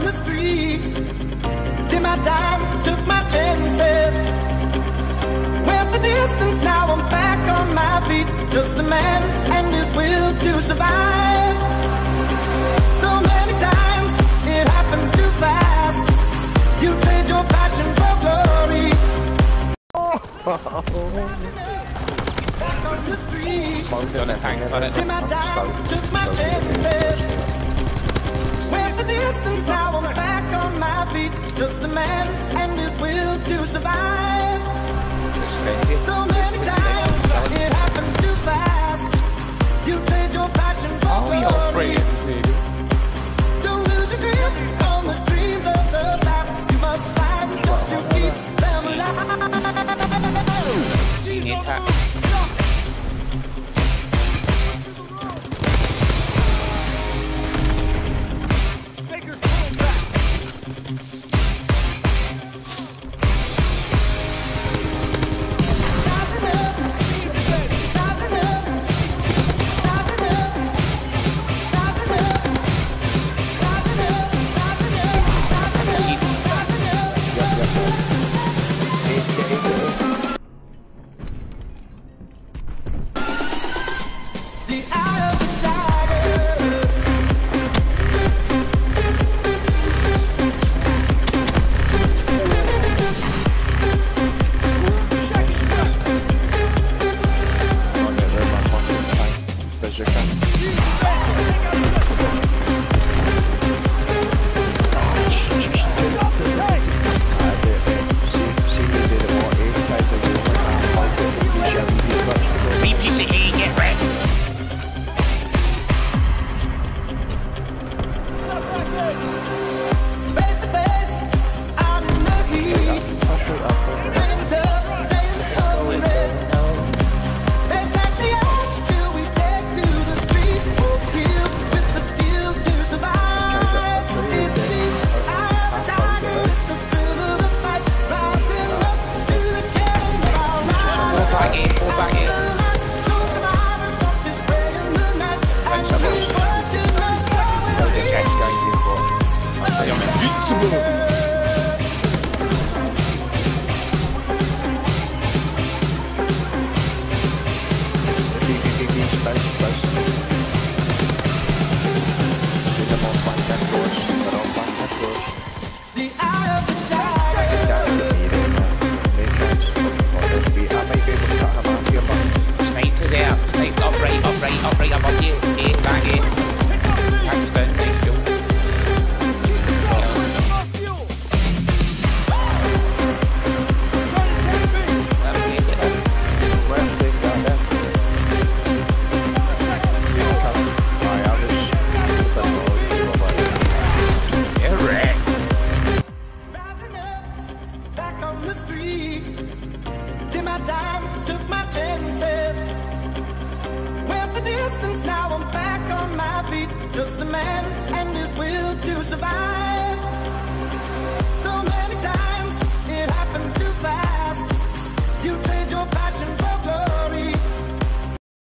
the street. Did my time, took my chances. Went the distance, now I'm back on my feet. Just a man and his will to survive. So many times it happens too fast. You trade your passion for glory. Back on the street. Did my time, took my chances. Went the distance, now I'm back on my feet. Just a man and his will to survive. So many times it happens too fast. You trade your passion for glory. Don't lose your grip on the dreams of the past. You must fight just to keep them alive. Just a man and his will to survive.